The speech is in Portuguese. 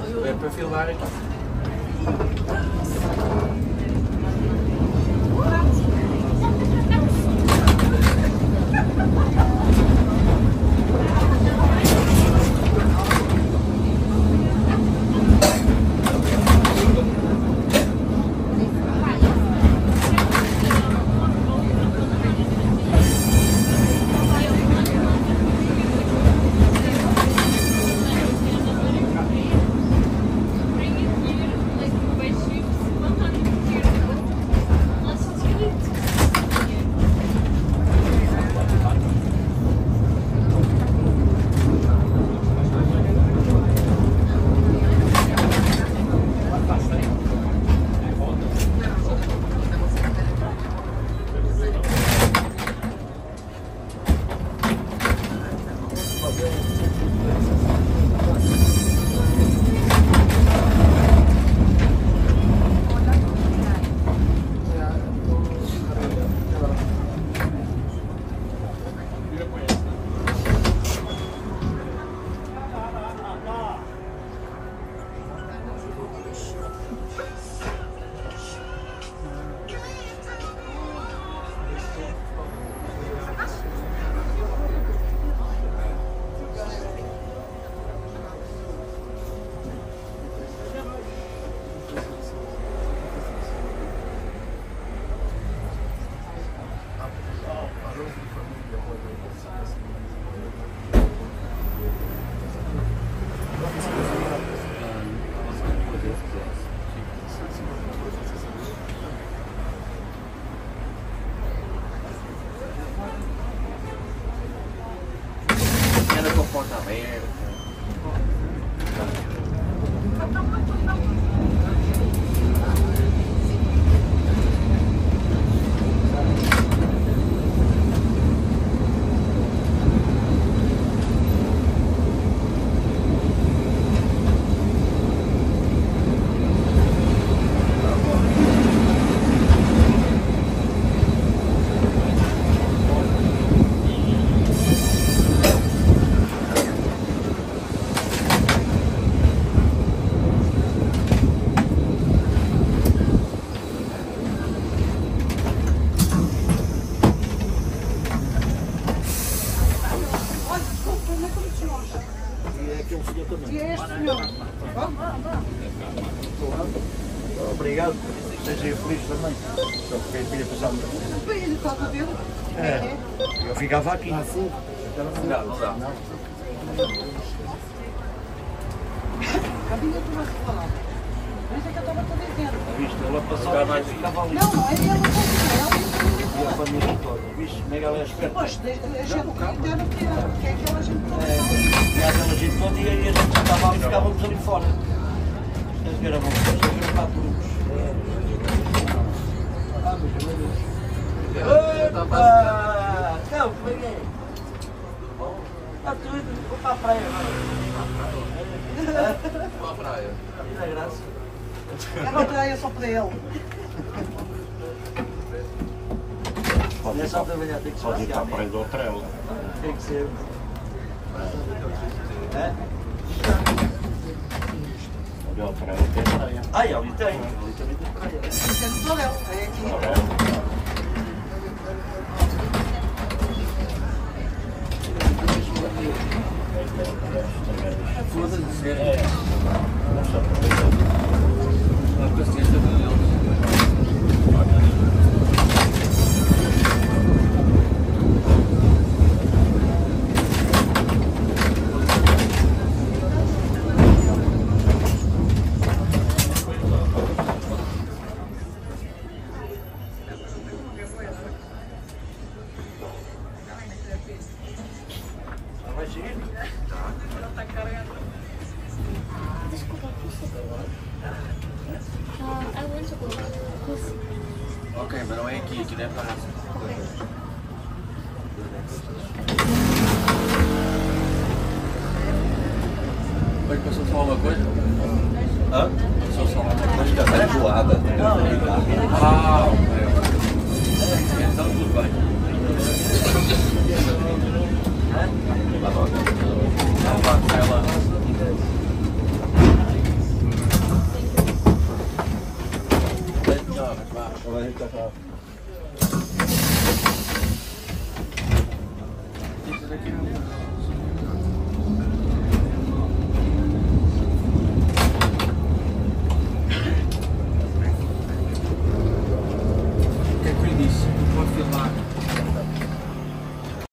É para filmar aqui. Obrigado, seja feliz também. Só porque queria passar muito. Ele está a ver? É, eu ficava aqui. Assim? Não dá. Cabia do nosso falar. Por isso é que eu estava te dizendo. Viste, ela passava e ficava ali. Não, não é dela, é E a família toda. Viste, como é que ela é esperta? depois, a gente deram tirar, porque é aquela gente toda. E aquela gente toda e a gente estava ali e ficávamos ali fora. Vocês viram, vamos ver lá por uns. Opa! Não, como é que é? Está tudo, vou para a praia agora. Para a praia. E da graça. É uma praia só para ele. É só trabalhar, tem que ser. Pode ir para a praia do hotel. Tem que ser. É? Ali ao hotel tem praia. Ah, e ali tem. Ali também tem praia. Isso é do Torel, é aqui. Foda-se. A paciência deles. Vai seguir? I want to go. Ok, mas não é aqui, aqui não é para a Mas passou só uma coisa? Hã? Passou só uma coisa, já está enjoada. Ah, ok. Então tudo bem. Não, vá, vai lá. Agora a gente tá. Esse daqui não.